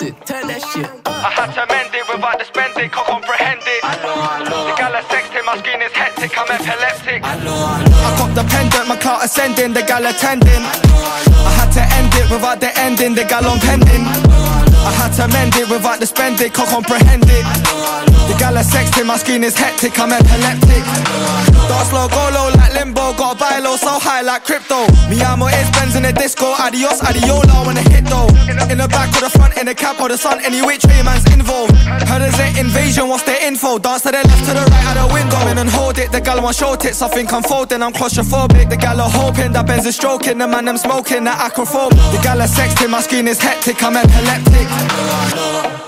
shit, turn that shit. I had to mend it without the spend it, can't comprehend it. The gal are sexting, my skin is hectic, I'm epileptic. I cop the pendant, my car ascending, the gal attending. I had to end it without the ending, the gal on pending. I had to mend it without the spend it, can't comprehend it. The gal are sexting, my skin is hectic, I'm epileptic. Dance low, go low like limbo, gotta buy low, so high like crypto. Me amo is Benz in the disco, adios, adiola when I hit though. In the back or the front, in the cab or the sun, any which way man's involved. Heard there's an invasion, what's the info? Dance to the left, to the right, out the window. Come in and hold it, the gal want show tits, I think I'm folding, I'm claustrophobic. The gal are hoping that Benz is stroking, the man them smoking, that acrophobic. The gal are sexting, my skin is hectic, I'm epileptic.